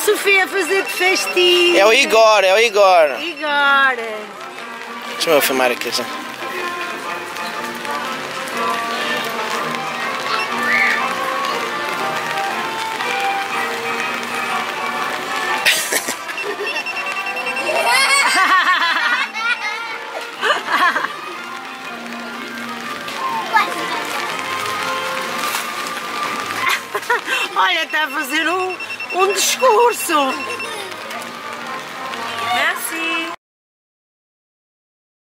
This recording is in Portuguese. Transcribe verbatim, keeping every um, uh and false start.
Sofia a fazer de festinha. É o Igor, é o Igor. Igor. Deixa-me eu filmar aqui já. Olha, está a fazer um, um discurso.